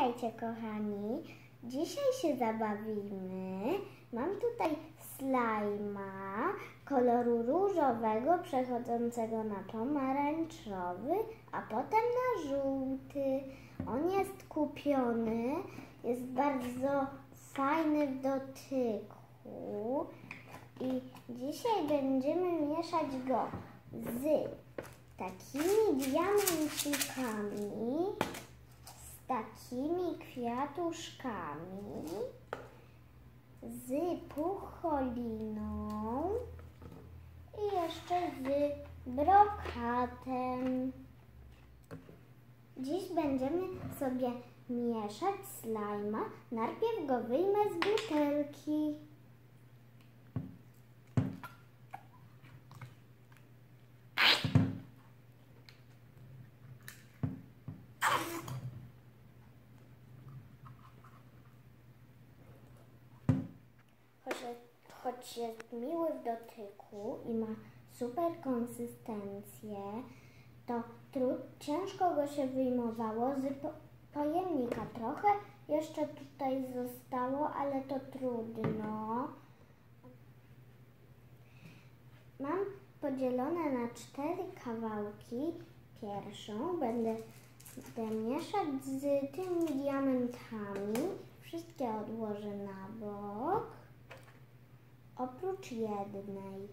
Witajcie kochani, dzisiaj się zabawimy. Mam tutaj slajma koloru różowego przechodzącego na pomarańczowy, a potem na żółty. On jest kupiony, jest bardzo fajny w dotyku i dzisiaj będziemy mieszać go z takimi diamencikami, z takimi kwiatuszkami, z pucholiną i jeszcze z brokatem. Dziś będziemy sobie mieszać slajma. Najpierw go wyjmę z butelki. Choć jest miły w dotyku i ma super konsystencję, to ciężko go się wyjmowało z pojemnika. Trochę jeszcze tutaj zostało, ale to trudno. Mam podzielone na 4 kawałki. Pierwszą będę mieszać z tymi diamentami. Wszystkie odłożę na bok, oprócz jednej.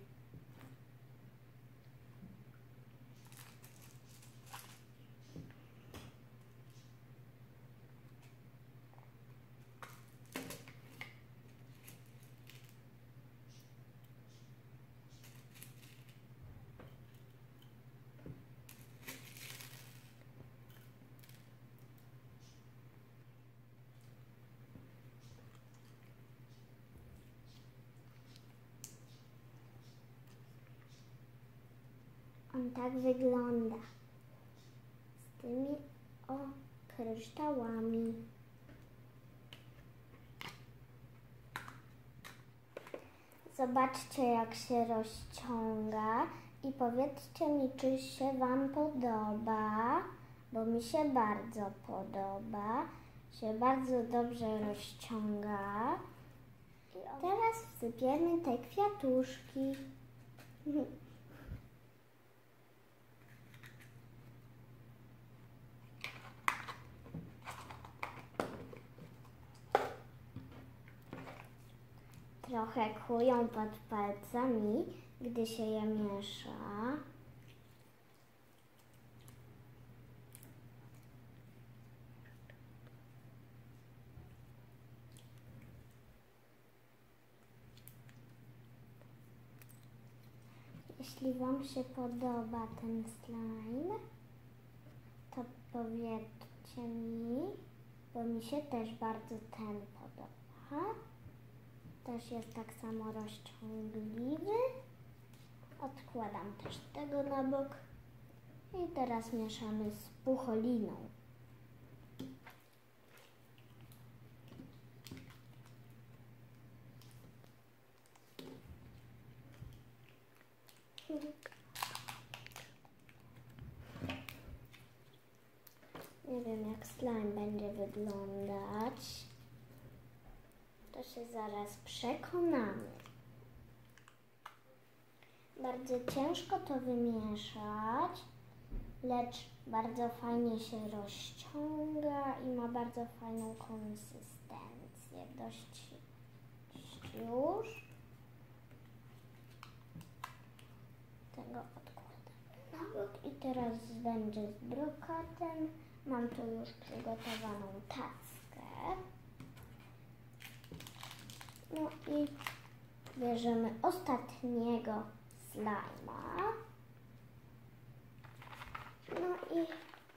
On tak wygląda, z tymi kryształami. Zobaczcie, jak się rozciąga i powiedzcie mi, czy się Wam podoba, bo mi się bardzo podoba. Się bardzo dobrze rozciąga. I teraz wsypiemy te kwiatuszki. Trochę kłują pod palcami, gdy się je miesza. Jeśli Wam się podoba ten slime, to powiedzcie mi, bo mi się też bardzo ten podoba. Też jest tak samo rozciągliwy. Odkładam też tego na bok. I teraz mieszamy z pucholiną. Nie wiem, jak slime będzie wyglądać. To się zaraz przekonamy. Bardzo ciężko to wymieszać, lecz bardzo fajnie się rozciąga i ma bardzo fajną konsystencję. Dość już. Tego odkładam na bok i teraz będzie z brokatem. Mam tu już przygotowaną tackę. No i bierzemy ostatniego slajma. No i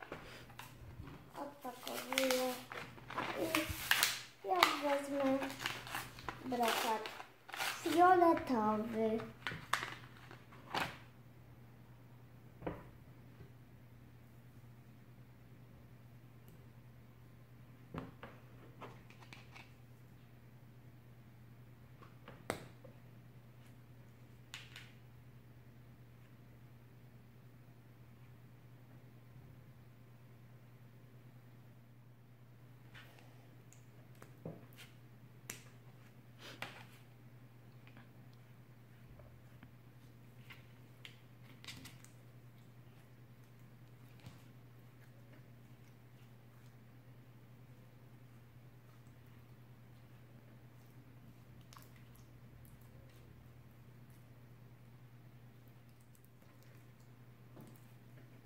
odpakowuję i ja wezmę brokat fioletowy.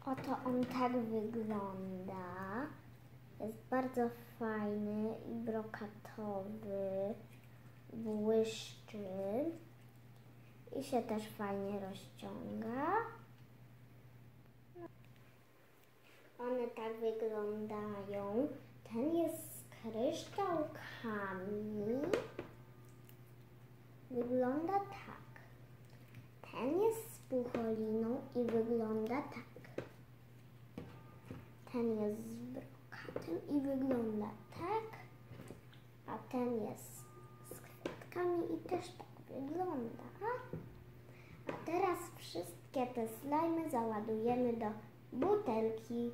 Oto on tak wygląda. Jest bardzo fajny i brokatowy, błyszczy i się też fajnie rozciąga. One tak wyglądają. Ten jest z kryształkami. Wygląda tak. Ten jest z pucholiną i wygląda tak. Ten jest z brokatem i wygląda tak. A ten jest z kwiatkami i też tak wygląda. A teraz wszystkie te slajmy załadujemy do butelki.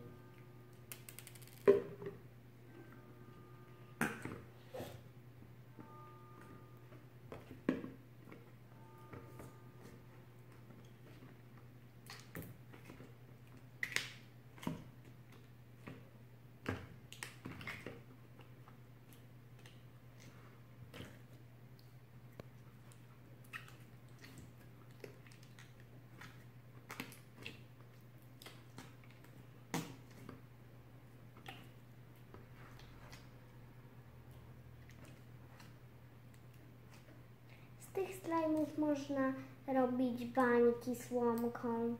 Z tych slajmów można robić bańki słomką.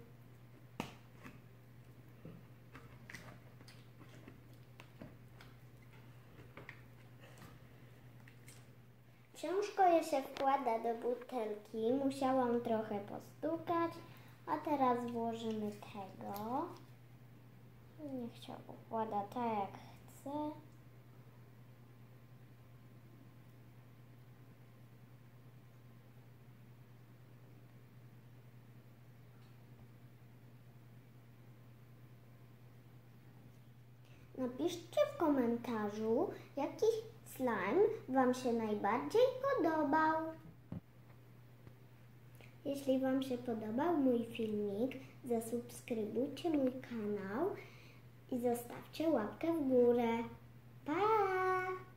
Ciężko je się wkłada do butelki. Musiałam trochę postukać, a teraz włożymy tego. Niech się układa tak jak chcę. Napiszcie w komentarzu, jaki slime Wam się najbardziej podobał. Jeśli Wam się podobał mój filmik, zasubskrybujcie mój kanał i zostawcie łapkę w górę. Pa!